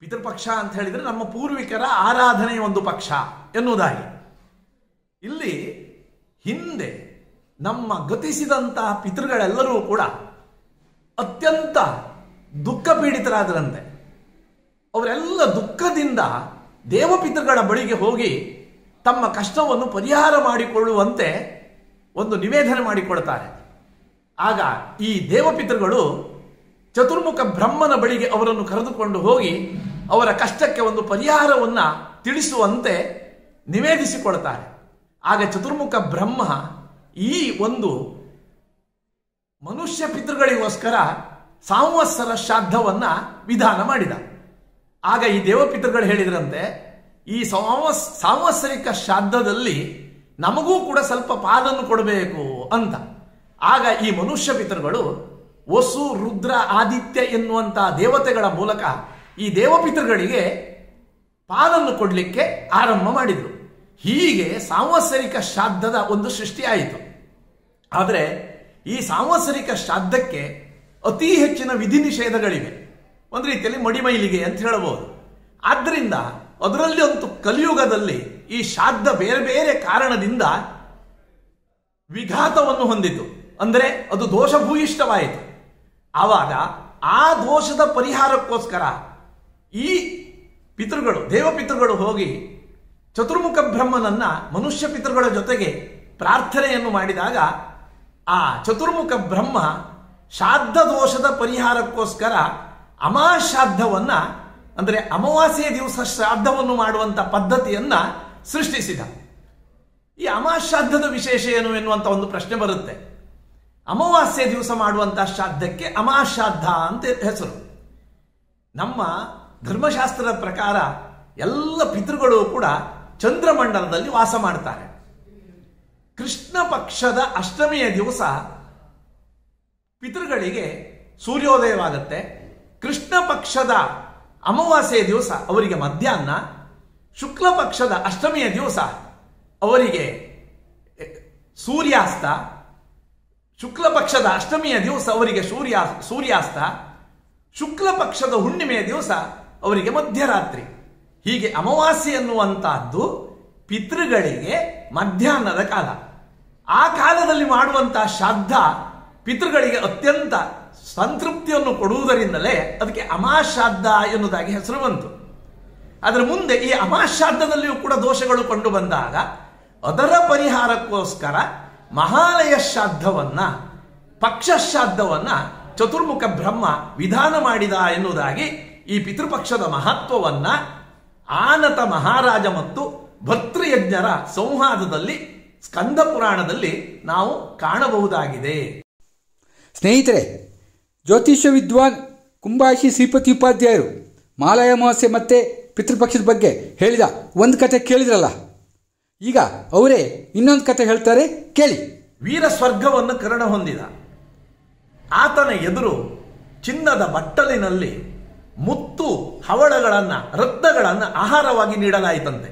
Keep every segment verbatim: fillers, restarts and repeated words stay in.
ಪಿತೃಪಕ್ಷ ಅಂತ ಹೇಳಿದರೆ ನಮ್ಮ ಪೂರ್ವಿಕರ ಆರಾಧನೆಯ ಒಂದು ಪಕ್ಷ ಎನ್ನುವುದಾಗಿ. ಇಲ್ಲಿ ಹಿಂದೆ ನಮ್ಮ ಗತಿಸಿದಂತಹ ಪಿತೃಗಳೆಲ್ಲರೂ ಕೂಡ ಅತ್ಯಂತ ದುಃಖ ಪೀಡಿತರಾದರಂತೆ. ಅವರೆಲ್ಲ ದುಃಖದಿಂದ ದೇವಪಿತೃಗಳ ಬಳಿಗೆ ಹೋಗಿ ತಮ್ಮ ಕಷ್ಟವನ್ನು ಪರಿಹಾರ ಮಾಡಿಕೊಳ್ಳುವಂತೆ ಒಂದು ನಿವೇದನೆ ಮಾಡಿಕೊಳ್ತಾರೆ. ಆಗ ಈ ದೇವಪಿತೃಗಳು ಚತುರ್ಮುಖ ಬ್ರಹ್ಮನ ಬಳಿಗೆ ಅವರನ್ನು ಕರೆದುಕೊಂಡು ಹೋಗಿ ಅವರ ಕಷ್ಟಕ್ಕೆ ಒಂದು ಪರಿಹಾರವನ್ನು ತಿಳಿಸುವಂತೆ ನಿವೇದಿಸಿಕೊಳ್ತಾರೆ. ಆಗ ಚತುರ್ಮುಖ ಬ್ರಹ್ಮ ಈ ಒಂದು ಮನುಷ್ಯ ಪಿತೃಗಳಿಗೋಸ್ಕರ ಸಂವತ್ಸರ ಶ್ರಾದ್ದವನ್ನ ವಿಧಾನ ಮಾಡಿದ. ಆಗ ಈ ದೇವಪಿತೃಗಳು ಹೇಳಿದ್ರಂತೆ, ಈ ಸಂವತ್ಸ ಸಾಂವತ್ಸರಿಕ ಶ್ರಾದ್ದದಲ್ಲಿ ನಮಗೂ ಕೂಡ ಸ್ವಲ್ಪ ಪಾಲನ್ನು ಕೊಡಬೇಕು ಅಂತ. ಆಗ ಈ ಮನುಷ್ಯ ಪಿತೃಗಳು ವಸು, ರುದ್ರ, ಆದಿತ್ಯ ಎನ್ನುವಂತಹ ದೇವತೆಗಳ ಮೂಲಕ ಈ ದೇವಪಿತೃಗಳಿಗೆ ಪಾಲನ್ನು ಕೊಡಲಿಕ್ಕೆ ಆರಂಭ ಮಾಡಿದರು. ಹೀಗೆ ಸಾಂವತ್ಸರಿಕ ಶ್ರಾದ್ದದ ಒಂದು ಸೃಷ್ಟಿಯಾಯಿತು. ಆದರೆ ಈ ಸಾಂವತ್ಸರಿಕ ಶ್ರಾದ್ದಕ್ಕೆ ಅತಿ ಹೆಚ್ಚಿನ ವಿಧಿ ನಿಷೇಧಗಳಿವೆ. ಒಂದು ರೀತಿಯಲ್ಲಿ ಮಡಿಮೈಲಿಗೆ ಅಂತ ಹೇಳಬಹುದು. ಆದ್ದರಿಂದ ಅದರಲ್ಲಿ ಒಂದು ಕಲಿಯುಗದಲ್ಲಿ ಈ ಶ್ರಾದ್ದ ಬೇರೆ ಬೇರೆ ಕಾರಣದಿಂದ ವಿಘಾತವನ್ನು ಹೊಂದಿತು, ಅಂದರೆ ಅದು ದೋಷಭೂಯಿಷ್ಠವಾಯಿತು. ಆವಾಗ ಆ ದೋಷದ ಪರಿಹಾರಕ್ಕೋಸ್ಕರ ಈ ಪಿತೃಗಳು ದೇವಪಿತೃಗಳು ಹೋಗಿ ಚತುರ್ಮುಖ ಬ್ರಹ್ಮನನ್ನ ಮನುಷ್ಯ ಪಿತೃಗಳ ಜೊತೆಗೆ ಪ್ರಾರ್ಥನೆಯನ್ನು ಮಾಡಿದಾಗ ಆ ಚತುರ್ಮುಖ ಬ್ರಹ್ಮ ಶ್ರಾದ್ದ ದೋಷದ ಪರಿಹಾರಕ್ಕೋಸ್ಕರ ಅಮಾಶ್ರಾದ್ದವನ್ನ, ಅಂದರೆ ಅಮಾವಾಸ್ಯೆಯ ದಿವಸ ಶ್ರಾದ್ದವನ್ನು ಮಾಡುವಂತ ಪದ್ಧತಿಯನ್ನ ಸೃಷ್ಟಿಸಿದ. ಈ ಅಮಾಶ್ರಾದ್ದದ ವಿಶೇಷ ಏನು ಎನ್ನುವಂತ ಒಂದು ಪ್ರಶ್ನೆ ಬರುತ್ತೆ. ಅಮಾವಾಸ್ಯೆ ದಿವಸ ಮಾಡುವಂತಹ ಶ್ರಾದ್ದಕ್ಕೆ ಅಮಾಶ್ರಾದ್ದ ಅಂತ ಹೆಸರು. ನಮ್ಮ ಧರ್ಮಶಾಸ್ತ್ರದ ಪ್ರಕಾರ ಎಲ್ಲ ಪಿತೃಗಳು ಕೂಡ ಚಂದ್ರಮಂಡಲದಲ್ಲಿ ವಾಸ ಮಾಡ್ತಾರೆ. ಕೃಷ್ಣ ಪಕ್ಷದ ಅಷ್ಟಮಿಯ ದಿವಸ ಪಿತೃಗಳಿಗೆ ಸೂರ್ಯೋದಯವಾಗುತ್ತೆ. ಕೃಷ್ಣ ಪಕ್ಷದ ಅಮಾವಾಸ್ಯೆಯ ದಿವಸ ಅವರಿಗೆ ಮಧ್ಯಾಹ್ನ, ಶುಕ್ಲ ಪಕ್ಷದ ಅಷ್ಟಮಿಯ ದಿವಸ ಅವರಿಗೆ ಸೂರ್ಯಾಸ್ತ, ಶುಕ್ಲ ಪಕ್ಷದ ಅಷ್ಟಮಿಯ ದಿವಸ ಅವರಿಗೆ ಸೂರ್ಯ ಸೂರ್ಯಾಸ್ತ, ಶುಕ್ಲ ಪಕ್ಷದ ಹುಣ್ಣಿಮೆಯ ದಿವಸ ಅವರಿಗೆ ಮಧ್ಯರಾತ್ರಿ. ಹೀಗೆ ಅಮಾವಾಸ್ಯೆ ಎನ್ನುವಂತಹದ್ದು ಪಿತೃಗಳಿಗೆ ಮಧ್ಯಾಹ್ನದ ಕಾಲ. ಆ ಕಾಲದಲ್ಲಿ ಮಾಡುವಂತಹ ಶ್ರಾದ್ದ ಪಿತೃಗಳಿಗೆ ಅತ್ಯಂತ ಸಂತೃಪ್ತಿಯನ್ನು ಕೊಡುವುದರಿಂದಲೇ ಅದಕ್ಕೆ ಅಮಾಶ್ರಾದ್ದ ಎನ್ನುವುದಾಗಿ ಹೆಸರು ಬಂತು. ಅದರ ಮುಂದೆ ಈ ಅಮಾಶ್ರಾದ್ದದಲ್ಲಿಯೂ ಕೂಡ ದೋಷಗಳು ಕಂಡು ಬಂದಾಗ ಅದರ ಪರಿಹಾರಕ್ಕೋಸ್ಕರ ಮಹಾಲಯ ಶ್ರಾದ್ದವನ್ನ, ಪಕ್ಷ ಶ್ರಾದ್ದವನ್ನ ಚತುರ್ಮುಖ ಬ್ರಹ್ಮ ವಿಧಾನ ಮಾಡಿದ ಎನ್ನುವುದಾಗಿ ಈ ಪಿತೃಪಕ್ಷದ ಮಹತ್ವವನ್ನ ಆನತ ಮಹಾರಾಜ ಮತ್ತು ಭರ್ತೃಯಜ್ಞರ ಸಂವಾದದಲ್ಲಿ ಸ್ಕಂದ ಪುರಾಣದಲ್ಲಿ ನಾವು ಕಾಣಬಹುದಾಗಿದೆ. ಸ್ನೇಹಿತರೆ, ಜ್ಯೋತಿಷ್ಯ ವಿದ್ವಾನ್ ಕುಂಬಾಶಿ ಶ್ರೀಪತಿ ಉಪಾಧ್ಯಾಯರು ಮಾಲಯ ಅಮಾವಾಸ್ಯೆ ಮತ್ತು ಪಿತೃಪಕ್ಷದ ಬಗ್ಗೆ ಹೇಳಿದ ಒಂದು ಕತೆ ಕೇಳಿದ್ರಲ್ಲ, ಈಗ ಅವರೇ ಇನ್ನೊಂದು ಕತೆ ಹೇಳ್ತಾರೆ, ಕೇಳಿ. ವೀರ ಸ್ವರ್ಗವನ್ನು ಕರ್ಣ ಹೊಂದಿದ. ಆತನ ಎದುರು ಚಿನ್ನದ ಬಟ್ಟಲಿನಲ್ಲಿ ಮುತ್ತು ಹವಳಗಳನ್ನು, ರತ್ನಗಳನ್ನು ಆಹಾರವಾಗಿ ನೀಡಲಾಯಿತಂತೆ.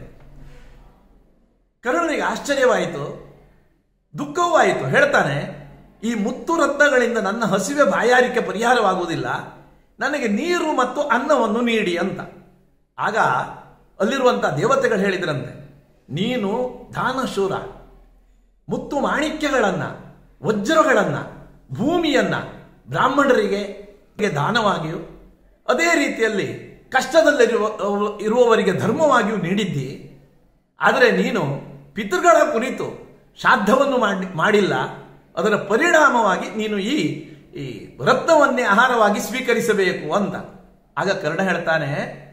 ಕರ್ಣನಿಗೆ ಆಶ್ಚರ್ಯವಾಯಿತು, ದುಃಖವೂ ಆಯಿತು. ಹೇಳ್ತಾನೆ, ಈ ಮುತ್ತು ರತ್ನಗಳಿಂದ ನನ್ನ ಹಸಿವೆ ಬಾಯಾರಿಕೆ ಪರಿಹಾರವಾಗುವುದಿಲ್ಲ, ನನಗೆ ನೀರು ಮತ್ತು ಅನ್ನವನ್ನು ನೀಡಿ ಅಂತ. ಆಗ ಅಲ್ಲಿರುವಂಥ ದೇವತೆಗಳು ಹೇಳಿದ್ರಂತೆ, ನೀನು ದಾನಶೂರ, ಮುತ್ತು ಮಾಣಿಕ್ಯಗಳನ್ನು, ವಜ್ರಗಳನ್ನು, ಭೂಮಿಯನ್ನು ಬ್ರಾಹ್ಮಣರಿಗೆ ದಾನವಾಗಿಯೂ ಅದೇ ರೀತಿಯಲ್ಲಿ ಕಷ್ಟದಲ್ಲಿರುವ ಇರುವವರಿಗೆ ಧರ್ಮವಾಗಿಯೂ ನೀಡಿದ್ದಿ. ಆದರೆ ನೀನು ಪಿತೃಗಳ ಕುರಿತು ಶ್ರಾದ್ದವನ್ನು ಮಾಡಿ ಮಾಡಿಲ್ಲ. ಅದರ ಪರಿಣಾಮವಾಗಿ ನೀನು ಈ ಈ ರತ್ನವನ್ನೇ ಆಹಾರವಾಗಿ ಸ್ವೀಕರಿಸಬೇಕು ಅಂತ. ಆಗ ಕರ್ಣ ಹೇಳ್ತಾನೆ,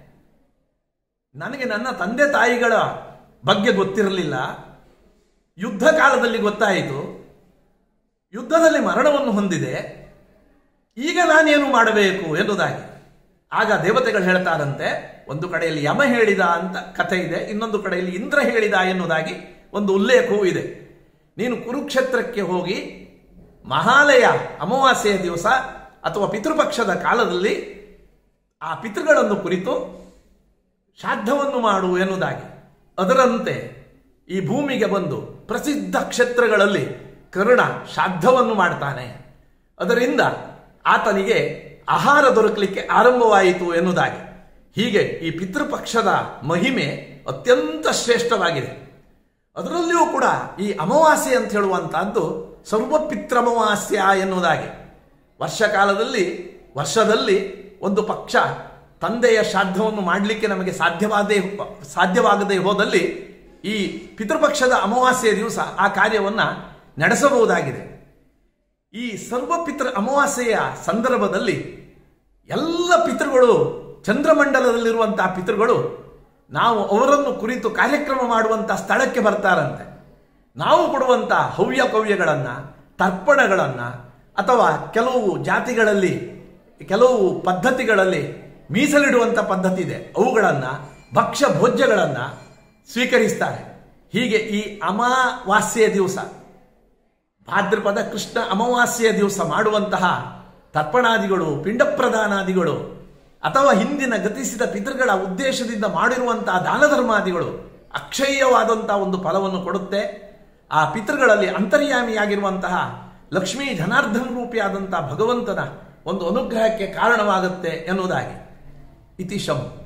ನನಗೆ ನನ್ನ ತಂದೆ ತಾಯಿಗಳ ಬಗ್ಗೆ ಗೊತ್ತಿರಲಿಲ್ಲ, ಯುದ್ಧ ಕಾಲದಲ್ಲಿ ಗೊತ್ತಾಯಿತು, ಯುದ್ಧದಲ್ಲಿ ಮರಣವನ್ನು ಹೊಂದಿದೆ, ಈಗ ನಾನೇನು ಮಾಡಬೇಕು ಎನ್ನುವುದಾಗಿ. ಆಗ ದೇವತೆಗಳು ಹೇಳ್ತಾರಂತೆ, ಒಂದು ಕಡೆಯಲ್ಲಿ ಯಮ ಹೇಳಿದ ಅಂತ ಕಥೆ ಇದೆ, ಇನ್ನೊಂದು ಕಡೆಯಲ್ಲಿ ಇಂದ್ರ ಹೇಳಿದ ಎನ್ನುವುದಾಗಿ ಒಂದು ಉಲ್ಲೇಖವೂ ಇದೆ. ನೀನು ಕುರುಕ್ಷೇತ್ರಕ್ಕೆ ಹೋಗಿ ಮಹಾಲಯ ಅಮಾವಾಸ್ಯೆಯ ದಿವಸ ಅಥವಾ ಪಿತೃಪಕ್ಷದ ಕಾಲದಲ್ಲಿ ಆ ಪಿತೃಗಳನ್ನು ಕುರಿತು ಶ್ರಾದ್ದವನ್ನು ಮಾಡು ಎನ್ನುವುದಾಗಿ. ಅದರಂತೆ ಈ ಭೂಮಿಗೆ ಬಂದು ಪ್ರಸಿದ್ಧ ಕ್ಷೇತ್ರಗಳಲ್ಲಿ ಕರ್ಣ ಶ್ರಾದ್ದವನ್ನು ಮಾಡ್ತಾನೆ. ಅದರಿಂದ ಆತನಿಗೆ ಆಹಾರ ದೊರಕಲಿಕ್ಕೆ ಆರಂಭವಾಯಿತು ಎನ್ನುವುದಾಗಿ. ಹೀಗೆ ಈ ಪಿತೃಪಕ್ಷದ ಮಹಿಮೆ ಅತ್ಯಂತ ಶ್ರೇಷ್ಠವಾಗಿದೆ. ಅದರಲ್ಲಿಯೂ ಕೂಡ ಈ ಅಮಾವಾಸ್ಯೆ ಅಂತ ಹೇಳುವಂತಹದ್ದು ಸರ್ವಪಿತ್ರಮವಾಸ್ಯ ಎನ್ನುವುದಾಗಿ ವರ್ಷಕಾಲದಲ್ಲಿ ವರ್ಷದಲ್ಲಿ ಒಂದು ಪಕ್ಷ ತಂದೆಯ ಶ್ರಾದ್ದವನ್ನು ಮಾಡಲಿಕ್ಕೆ ನಮಗೆ ಸಾಧ್ಯವಾದೇ ಸಾಧ್ಯವಾಗದೇ ಹೋದಲ್ಲಿ ಈ ಪಿತೃಪಕ್ಷದ ಅಮಾವಾಸ್ಯೆಯ ದಿವಸ ಆ ಕಾರ್ಯವನ್ನು ನಡೆಸಬಹುದಾಗಿದೆ. ಈ ಸರ್ವಪಿತೃ ಅಮಾವಾಸ್ಯೆಯ ಸಂದರ್ಭದಲ್ಲಿ ಎಲ್ಲ ಪಿತೃಗಳು, ಚಂದ್ರಮಂಡಲದಲ್ಲಿರುವಂತಹ ಪಿತೃಗಳು ನಾವು ಅವರನ್ನು ಕುರಿತು ಕಾರ್ಯಕ್ರಮ ಮಾಡುವಂಥ ಸ್ಥಳಕ್ಕೆ ಬರ್ತಾರಂತೆ. ನಾವು ಕೊಡುವಂಥ ಹವ್ಯ ಕವ್ಯಗಳನ್ನು, ತರ್ಪಣಗಳನ್ನು ಅಥವಾ ಕೆಲವು ಜಾತಿಗಳಲ್ಲಿ ಕೆಲವು ಪದ್ಧತಿಗಳಲ್ಲಿ ಮೀಸಲಿಡುವಂಥ ಪದ್ಧತಿ ಇದೆ, ಅವುಗಳನ್ನು ಭಕ್ಷ್ಯ ಭೋಜ್ಯಗಳನ್ನು ಸ್ವೀಕರಿಸ್ತಾರೆ. ಹೀಗೆ ಈ ಅಮಾವಾಸ್ಯೆಯ ದಿವಸ, ಭಾದ್ರಪದ ಕೃಷ್ಣ ಅಮಾವಾಸ್ಯೆಯ ದಿವಸ ಮಾಡುವಂತಹ ತರ್ಪಣಾದಿಗಳು, ಪಿಂಡ ಪ್ರದಾನಾದಿಗಳು ಅಥವಾ ಹಿಂದಿನ ಗತಿಸಿದ ಪಿತೃಗಳ ಉದ್ದೇಶದಿಂದ ಮಾಡಿರುವಂತಹ ದಾನ ಧರ್ಮಾದಿಗಳು ಅಕ್ಷಯ್ಯವಾದಂತಹ ಒಂದು ಫಲವನ್ನು ಕೊಡುತ್ತೆ. ಆ ಪಿತೃಗಳಲ್ಲಿ ಅಂತರ್ಯಾಮಿಯಾಗಿರುವಂತಹ ಲಕ್ಷ್ಮೀ ಜನಾರ್ದನ ರೂಪಿಯಾದಂತಹ ಭಗವಂತನ ಒಂದು ಅನುಗ್ರಹಕ್ಕೆ ಕಾರಣವಾಗುತ್ತೆ ಎನ್ನುವುದಾಗಿ ಇತಿ ಶಂ.